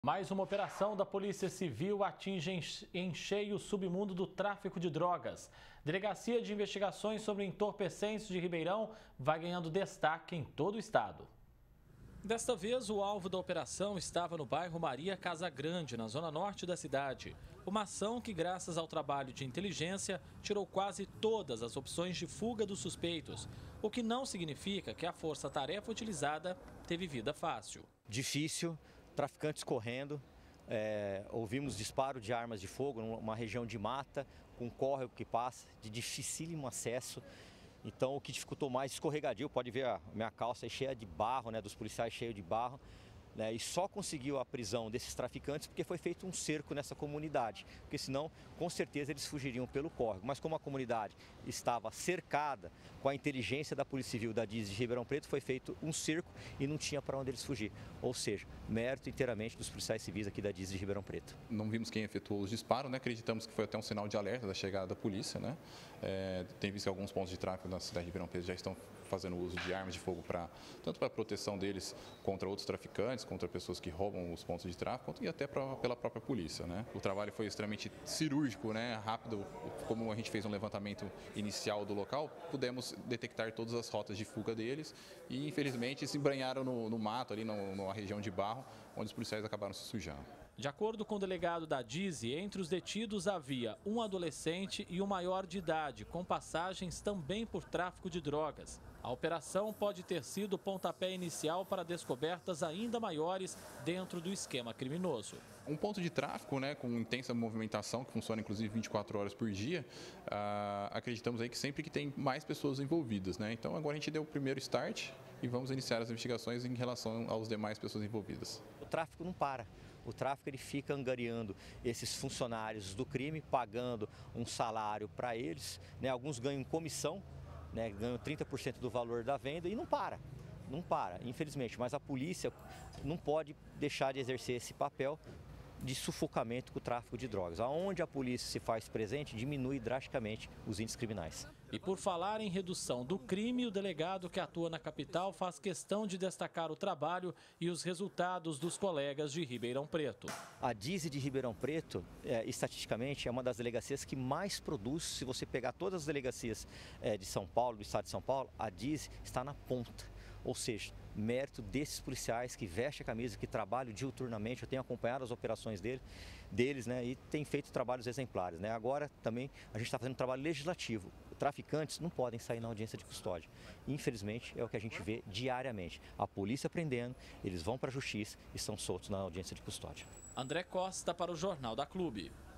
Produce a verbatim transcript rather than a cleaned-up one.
Mais uma operação da Polícia Civil atinge em cheio o submundo do tráfico de drogas. Delegacia de Investigações sobre Entorpecentes de Ribeirão vai ganhando destaque em todo o estado. Desta vez, o alvo da operação estava no bairro Maria Casa Grande, na zona norte da cidade. Uma ação que, graças ao trabalho de inteligência, tirou quase todas as opções de fuga dos suspeitos, o que não significa que a força-tarefa utilizada teve vida fácil. Difícil. Traficantes correndo, é, ouvimos disparo de armas de fogo numa região de mata, com um córrego que passa, de dificílimo acesso. Então, o que dificultou mais, escorregadio, pode ver a minha calça cheia de barro, né, dos policiais cheio de barro. Né, e só conseguiu a prisão desses traficantes porque foi feito um cerco nessa comunidade, porque senão, com certeza, eles fugiriam pelo córrego. Mas como a comunidade estava cercada, com a inteligência da Polícia Civil da D I S de Ribeirão Preto, foi feito um cerco e não tinha para onde eles fugir. Ou seja, mérito inteiramente dos policiais civis aqui da D I S de Ribeirão Preto. Não vimos quem efetuou os disparos, né? Acreditamos que foi até um sinal de alerta da chegada da polícia. Né? É, tem visto que alguns pontos de tráfico na cidade de Ribeirão Preto já estão fazendo uso de armas de fogo, pra, tanto para a proteção deles contra outros traficantes, contra pessoas que roubam os pontos de tráfico e até pra, pela própria polícia. Né? O trabalho foi extremamente cirúrgico, né? Rápido, como a gente fez um levantamento inicial do local, pudemos detectar todas as rotas de fuga deles e infelizmente se embranharam no, no mato, ali no, numa região de barro, onde os policiais acabaram se sujando. De acordo com o delegado da D I S, entre os detidos havia um adolescente e um maior de idade, com passagens também por tráfico de drogas. A operação pode ter sido o pontapé inicial para descobertas ainda maiores dentro do esquema criminoso. Um ponto de tráfico, né, com intensa movimentação, que funciona inclusive vinte e quatro horas por dia, uh, acreditamos aí que sempre que tem mais pessoas envolvidas. Né? Então agora a gente deu o primeiro start e vamos iniciar as investigações em relação às demais pessoas envolvidas. O tráfico não para. O tráfico ele fica angariando esses funcionários do crime, pagando um salário para eles, né? Alguns ganham comissão, né? Ganham trinta por cento do valor da venda e não para, não para, infelizmente. Mas a polícia não pode deixar de exercer esse papel de sufocamento com o tráfico de drogas. Aonde a polícia se faz presente, diminui drasticamente os índices criminais. E por falar em redução do crime, o delegado que atua na capital faz questão de destacar o trabalho e os resultados dos colegas de Ribeirão Preto. A D I S de Ribeirão Preto, é, estatisticamente, é uma das delegacias que mais produz. Se você pegar todas as delegacias é, de São Paulo, do estado de São Paulo, a D I S está na ponta. Ou seja, mérito desses policiais que vestem a camisa, que trabalham diuturnamente. Eu tenho acompanhado as operações dele, deles, né, e tem feito trabalhos exemplares. Né? Agora também a gente está fazendo um trabalho legislativo. Traficantes não podem sair na audiência de custódia. Infelizmente, é o que a gente vê diariamente. A polícia prendendo, eles vão para a justiça e são soltos na audiência de custódia. André Costa para o Jornal da Clube.